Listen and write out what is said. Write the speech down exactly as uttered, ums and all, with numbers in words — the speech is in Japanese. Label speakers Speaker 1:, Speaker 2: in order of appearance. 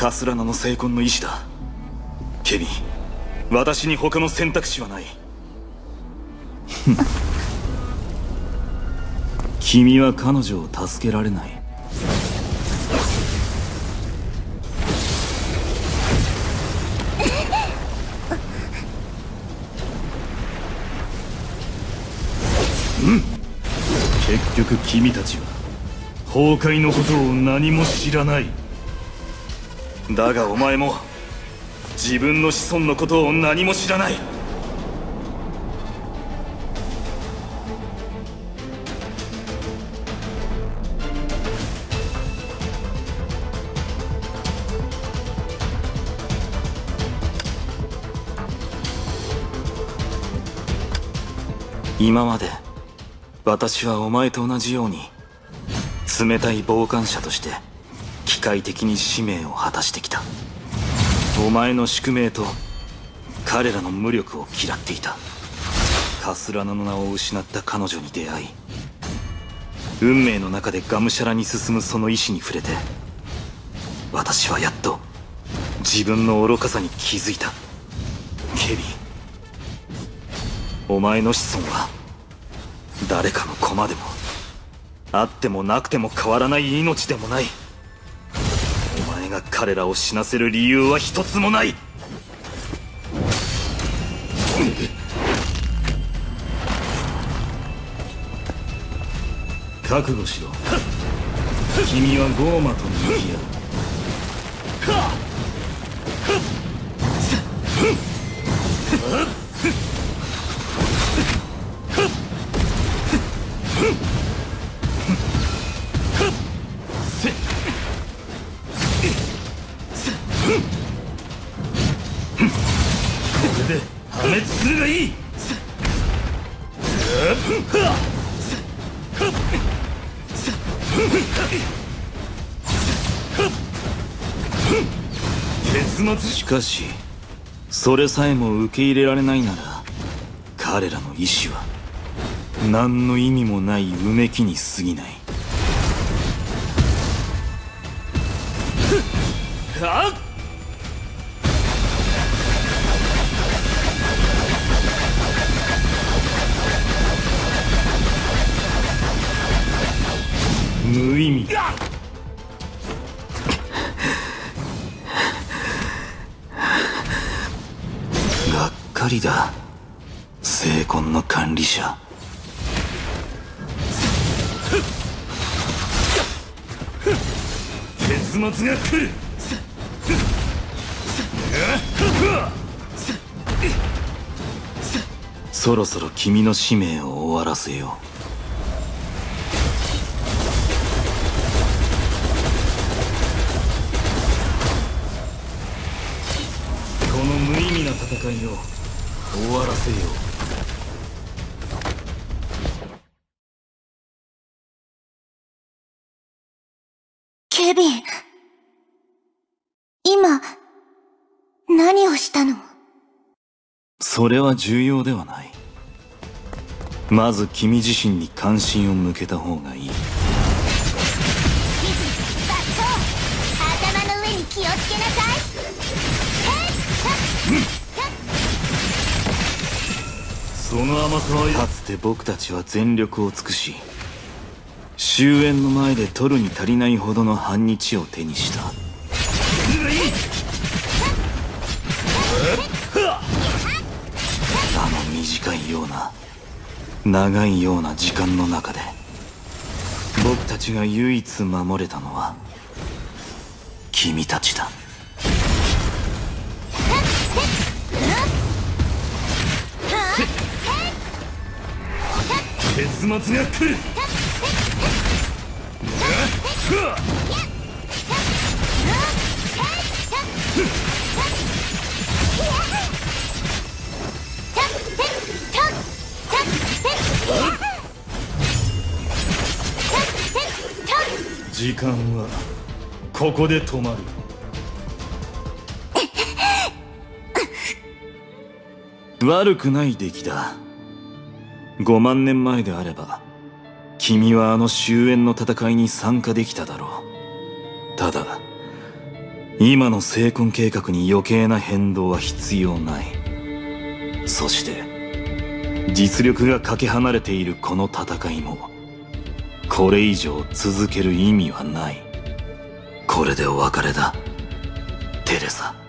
Speaker 1: カスラナの聖魂の意志だ。ケビン、私に他の選択肢はない。君は彼女を助けられない。うん、結局君たちは崩壊のことを何も知らない。だがお前も自分の子孫のことを何も知らない。今まで私はお前と同じように冷たい傍観者として機械的に使命を果たしてきた。お前の宿命と彼らの無力を嫌っていた。カスラナの名を失った彼女に出会い、運命の中でがむしゃらに進むその意志に触れて、私はやっと自分の愚かさに気づいた。ケビン、お前の子孫は誰かの駒でもあってもなくても変わらない命でもない。お前が彼らを死なせる理由は一つもない。覚悟しろ。君はゴーマと向き合う。これで破滅するがいい。結末。しかしそれさえも受け入れられないなら、彼らの意志は何の意味もないうめきに過ぎない。はっ、無意味だ。がっかりだ、聖魂の管理者。結末が来る。そろそろ君の使命を終わらせよう。この無意味な戦いを終わらせよう。
Speaker 2: ケビン、今何をしたの？
Speaker 1: それは重要ではない。まず君自身に関心を向けた方がいい。
Speaker 2: 頭の上に気をつけなさい。
Speaker 1: その甘さはかつて僕たちは全力を尽くし、終焉の前で取るに足りないほどの半日を手にした。あの短いような長いような時間の中で僕たちが唯一守れたのは君たちだ。結末が来る。時間はここで止まる。悪くない出来だ。ごまんねんまえであれば君はあの終焉の戦いに参加できただろう。ただ今の成婚計画に余計な変動は必要ない。そして実力がかけ離れているこの戦いもこれ以上続ける意味はない。これでお別れだ、テレサ。